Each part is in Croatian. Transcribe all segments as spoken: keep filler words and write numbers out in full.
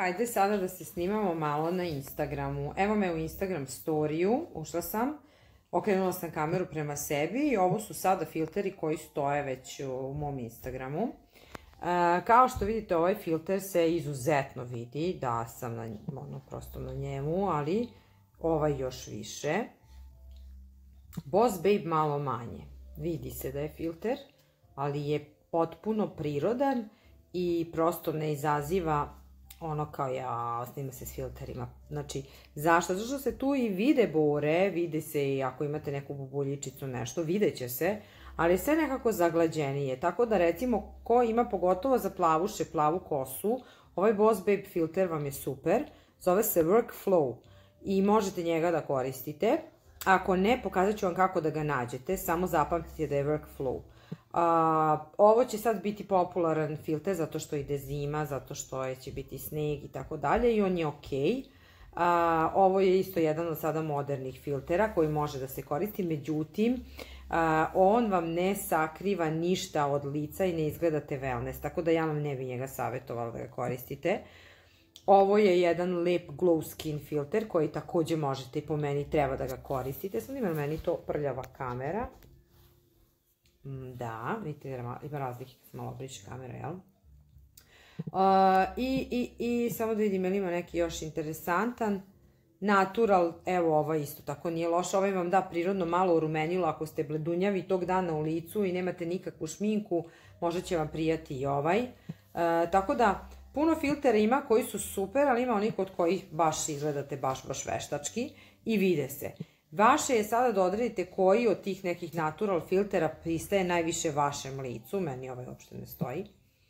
hajde sada da se snimamo malo na Instagramu. Evo me u Instagram storiju, ušla sam, okrenula sam kameru prema sebi i ovo su sada filteri koji stoje već u mom Instagramu. Kao što vidite, ovaj filter se izuzetno vidi, da sam na, ono, prosto na njemu, ali ovaj još više. Boss Babe malo manje. Vidi se da je filter, ali je potpuno prirodan i prosto ne izaziva ono kao ja, snima se s filterima. Znači, zašto? Zato što se tu i vide bore, vide se i ako imate neku bubuljičicu, nešto, vidjet će se, ali sve nekako zaglađenije. Tako da recimo, ko ima pogotovo za plavuše, plavu kosu, ovaj Boss Babe filter vam je super. Zove se Workflow i možete njega da koristite. Ako ne, pokazat ću vam kako da ga nađete, samo zapamtite da je Workflow. Uh, ovo će sad biti popularan filter zato što ide zima, zato što će biti sneg i tako dalje i on je ok. Uh, ovo je isto jedan od sada modernih filtera koji može da se koristi, međutim uh, on vam ne sakriva ništa od lica i ne izgledate wellness, tako da ja vam ne bi njega savjetovala da ga koristite. Ovo je jedan lep glow skin filter koji također možete i po meni treba da ga koristite. Sad ima meni to prljava kamera. Da, vidite, ima razlike kad se malo obriše kamera, jel? I, i, i samo da vidim, jel ima neki još interesantan. Natural, evo ovaj isto tako nije loš. Ovaj vam da prirodno malo urumenilo ako ste bledunjavi tog dana u licu i nemate nikakvu šminku, možda će vam prijati i ovaj. Tako da, puno filtera ima koji su super, ali ima onih kod kojih baš izgledate baš baš veštački i vide se. Vaše je sada da odredite koji od tih nekih natural filtera pristaje najviše vašem licu, meni ovaj uopšte ne stoji,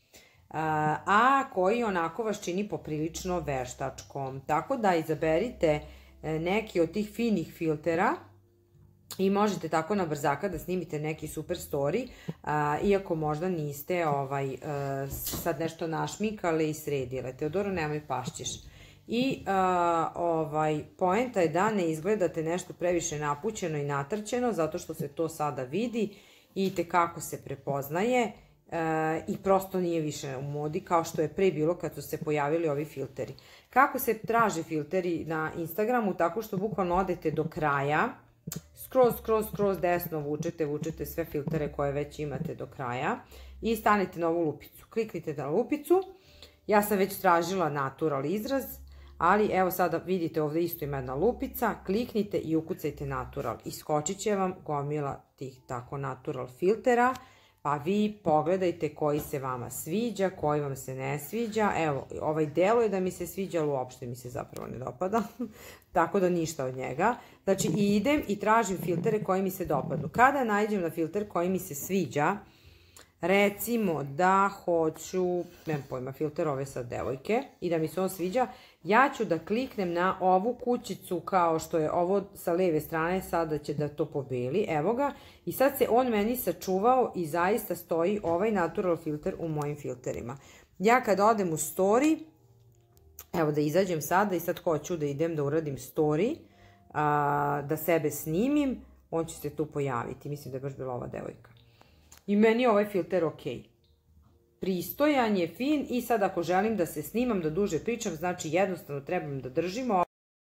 a koji onako vas čini poprilično veštačkom. Tako da izaberite neki od tih finih filtera i možete tako na brzaka da snimite neki super story, iako možda niste ovaj, sad nešto našminkali i sredile. Teodoro, nemoj pašćeš. I ovaj, poenta je da ne izgledate nešto previše napućeno i natrčeno, zato što se to sada vidi i tekako se prepoznaje i prosto nije više u modi kao što je pre bilo kad su se pojavili ovi filteri. Kako se traže filteri na Instagramu? Tako što bukvalno odete do kraja, skroz, skroz, skroz desno vučete, vučete sve filtere koje već imate do kraja i stanete na ovu lupicu. Kliknite na lupicu. Ja sam već tražila natural izraz, ali evo sada vidite ovdje isto ima jedna lupica, kliknite i ukucajte natural. Iskočit će vam gomila tih tako natural filtera, pa vi pogledajte koji se vama sviđa, koji vam se ne sviđa. Evo, ovaj delo je da mi se sviđa, ali uopšte mi se zapravo ne dopada, tako da ništa od njega. Znači idem i tražim filtere koji mi se dopadnu. Kada nađem na filter koji mi se sviđa, recimo da hoću, nemam pojma, filter ove sad devojke i da mi se on sviđa, ja ću da kliknem na ovu kućicu kao što je ovo sa lijeve strane, sada će da to pobeli, evo ga, i sad se on meni sačuvao i zaista stoji ovaj natural filter u mojim filterima. Ja kad odem u story, evo da izađem sada i sad hoću da idem da uradim story, a, da sebe snimim, on će se tu pojaviti, mislim da je baš bila ova devojka. I meni je ovaj filter ok. Pristojan je, fin i sad ako želim da se snimam, da duže pričam, znači jednostavno trebam da držimo.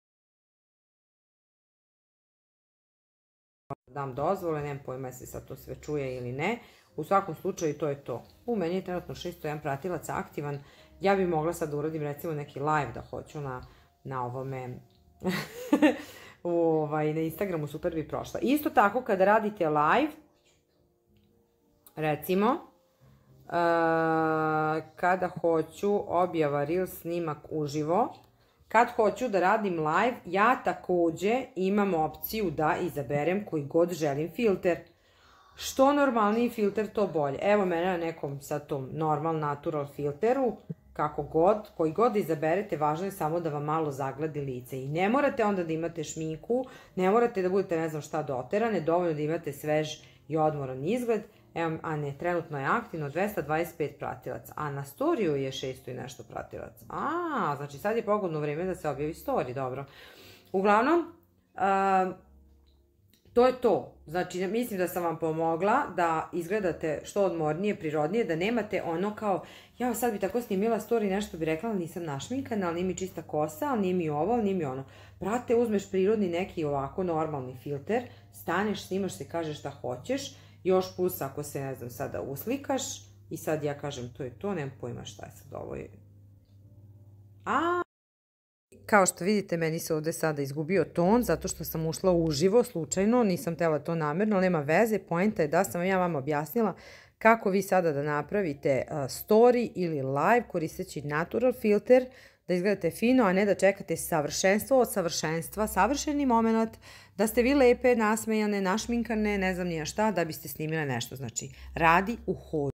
Dam dozvole, nemam pojma se sad to sve čuje ili ne. U svakom slučaju to je to. U meni je trenutno šesto jedan pratilac aktivan. Ja bi mogla sad da uradim recimo neki live da hoću na, na ovome... ovaj, na Instagramu super bi prošla. Isto tako kada radite live, recimo, uh, kada hoću objava reel snimak uživo, kad hoću da radim live, ja također imam opciju da izaberem koji god želim filter. Što normalniji filter, to bolje. Evo mene na nekom sad tom normal natural filteru, kako god, koji god izaberete, važno je samo da vam malo zagladi lice. I ne morate onda da imate šminku, ne morate da budete ne znam šta doterane, dovoljno da imate svež i odmoran izgled. Evo, a ne, trenutno je aktivno dvesta dvadeset pet pratilaca, a na storiju je šesto i nešto pratilaca. A, znači sad je pogodno vrijeme da se objavi story, dobro. Uglavnom, uh, to je to. Znači, mislim da sam vam pomogla da izgledate što odmornije, prirodnije, da nemate ono kao, ja sad bi tako snimila story, nešto bi rekla, ali nisam našminkana, ali nije mi čista kosa, ali nije mi ovo, ali nije mi ono. Brate, uzmeš prirodni neki ovako normalni filter, staneš, snimaš se, kažeš šta hoćeš, još plus ako se, ne znam, sada uslikaš i sad ja kažem to je to, nemam pojma šta je sad ovo je. A, kao što vidite, meni se ovde sada izgubio ton, zato što sam ušla uživo, slučajno, nisam tela to namerno, nema veze, poenta je da sam ja vam objasnila kako vi sada da napravite story ili live koristeći natural filter, da izgledate fino, a ne da čekate savršenstvo od savršenstva, savršeni moment, da ste vi lepe, nasmejane, našminkane, ne znam nija šta, da biste snimile nešto. Znači, radi u hodu.